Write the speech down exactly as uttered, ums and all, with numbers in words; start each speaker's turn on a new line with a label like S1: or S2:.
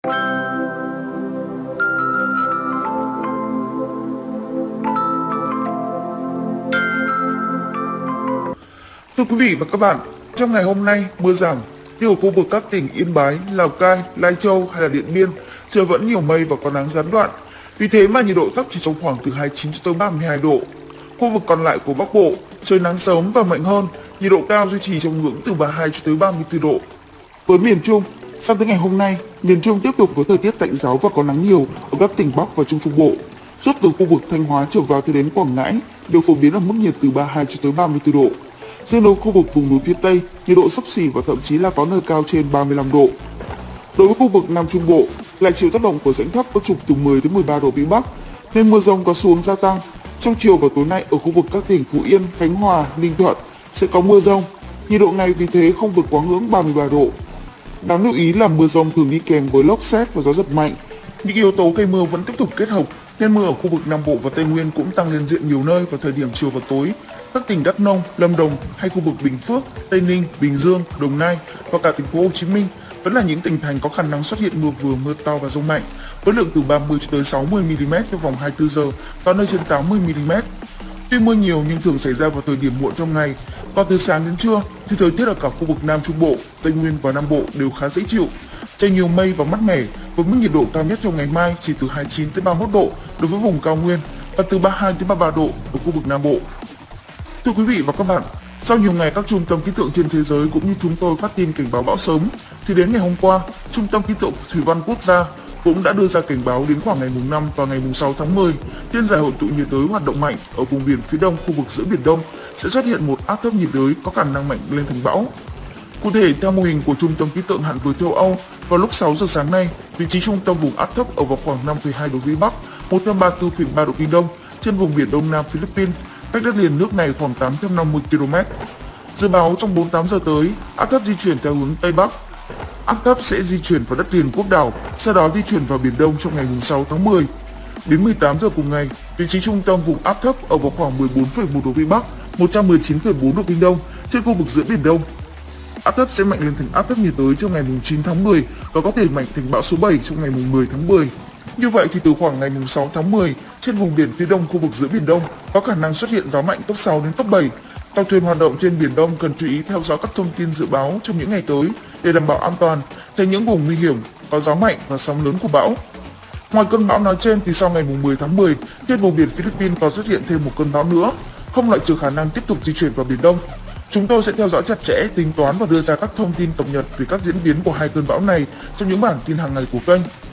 S1: Thưa quý vị và các bạn, trong ngày hôm nay mưa giảm, nhưng ở khu vực các tỉnh Yên Bái, Lào Cai, Lai Châu hay là Điện Biên, trời vẫn nhiều mây và có nắng gián đoạn. Vì thế mà nhiệt độ thấp chỉ trong khoảng từ hai mươi chín cho tới ba mươi hai độ. Khu vực còn lại của Bắc Bộ, trời nắng sớm và mạnh hơn, nhiệt độ cao duy trì trong ngưỡng từ ba mươi hai cho tới ba mươi tư độ. Với miền Trung, sang tới ngày hôm nay, miền Trung tiếp tục có thời tiết tạnh giáo và có nắng nhiều ở các tỉnh Bắc và Trung Trung Bộ. Suốt từ khu vực Thanh Hóa trở vào cho đến Quảng Ngãi đều phổ biến ở mức nhiệt từ ba mươi hai cho tới ba mươi tư độ. Riêng đối khu vực vùng núi phía Tây, nhiệt độ xấp xỉ và thậm chí là có nơi cao trên ba mươi lăm độ. Đối với khu vực Nam Trung Bộ, lại chịu tác động của rãnh thấp có trục từ mười đến mười ba độ vĩ Bắc, nên mưa rông có xu hướng gia tăng. Trong chiều và tối nay ở khu vực các tỉnh Phú Yên, Khánh Hòa, Ninh Thuận sẽ có mưa rông. Nhiệt độ ngày vì thế không vượt quá ngưỡng ba mươi ba độ. Đáng lưu ý là mưa rông thường đi kèm với lốc sét và gió giật mạnh. Những yếu tố gây mưa vẫn tiếp tục kết hợp, nên mưa ở khu vực Nam Bộ và Tây Nguyên cũng tăng lên diện nhiều nơi vào thời điểm chiều và tối. Các tỉnh Đắk Nông, Lâm Đồng hay khu vực Bình Phước, Tây Ninh, Bình Dương, Đồng Nai và cả thành phố Hồ Chí Minh vẫn là những tỉnh thành có khả năng xuất hiện mưa vừa, mưa to và dông mạnh, với lượng từ ba mươi cho tới sáu mươi mi-li-mét trong vòng hai mươi tư giờ, có nơi trên tám mươi mi-li-mét. Tuy mưa nhiều nhưng thường xảy ra vào thời điểm muộn trong ngày, còn từ sáng đến trưa thì thời tiết ở cả khu vực Nam Trung Bộ, Tây Nguyên và Nam Bộ đều khá dễ chịu. Trời nhiều mây và mát mẻ, với mức nhiệt độ cao nhất trong ngày mai chỉ từ hai mươi chín tới ba mươi mốt độ đối với vùng cao nguyên và từ ba mươi hai tới ba mươi ba độ ở khu vực Nam Bộ. Thưa quý vị và các bạn, sau nhiều ngày các trung tâm khí tượng trên thế giới cũng như chúng tôi phát tin cảnh báo bão sớm, thì đến ngày hôm qua, Trung tâm Khí tượng Thủy văn Quốc gia cũng đã đưa ra cảnh báo đến khoảng ngày mùng năm và ngày mùng sáu tháng mười, thiên giải hội tụ nhiệt đới hoạt động mạnh ở vùng biển phía đông khu vực giữa Biển Đông sẽ xuất hiện một áp thấp nhiệt đới có khả năng mạnh lên thành bão. Cụ thể, theo mô hình của Trung tâm Khí tượng Hạn với châu Âu, vào lúc sáu giờ sáng nay, vị trí trung tâm vùng áp thấp ở vào khoảng năm phẩy hai độ vĩ Bắc, một trăm ba mươi tư phẩy ba độ kinh Đông trên vùng biển Đông Nam Philippines, cách đất liền nước này khoảng tám trăm năm mươi ki lô mét. Dự báo trong bốn mươi tám giờ tới, áp thấp di chuyển theo hướng Tây Bắc. Áp thấp sẽ di chuyển vào đất liền quốc đảo, sau đó di chuyển vào Biển Đông trong ngày sáu tháng mười. Đến mười tám giờ cùng ngày, vị trí trung tâm vùng áp thấp ở vào khoảng mười bốn phẩy một độ vĩ Bắc, một trăm mười chín phẩy bốn độ kinh Đông trên khu vực giữa Biển Đông. Áp thấp sẽ mạnh lên thành áp thấp nhiệt đới trong ngày chín tháng mười và có thể mạnh thành bão số bảy trong ngày mười tháng mười. Như vậy thì từ khoảng ngày sáu tháng mười, trên vùng biển phía đông khu vực giữa Biển Đông có khả năng xuất hiện gió mạnh cấp sáu đến cấp bảy. Tàu thuyền hoạt động trên Biển Đông cần chú ý theo dõi các thông tin dự báo trong những ngày tới để đảm bảo an toàn, tránh những vùng nguy hiểm có gió mạnh và sóng lớn của bão. Ngoài cơn bão nói trên thì sau ngày mười tháng mười, trên vùng biển Philippines có xuất hiện thêm một cơn bão nữa, không loại trừ khả năng tiếp tục di chuyển vào Biển Đông. Chúng tôi sẽ theo dõi chặt chẽ, tính toán và đưa ra các thông tin cập nhật về các diễn biến của hai cơn bão này trong những bản tin hàng ngày của kênh.